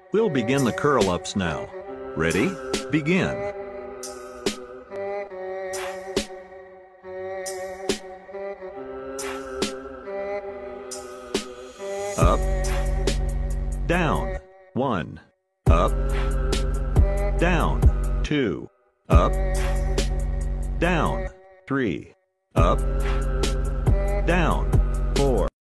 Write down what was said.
We'll begin the curl-ups now. Ready? Begin. Up, down, 1, up, down, 2, up, down, 3, up, down, 4.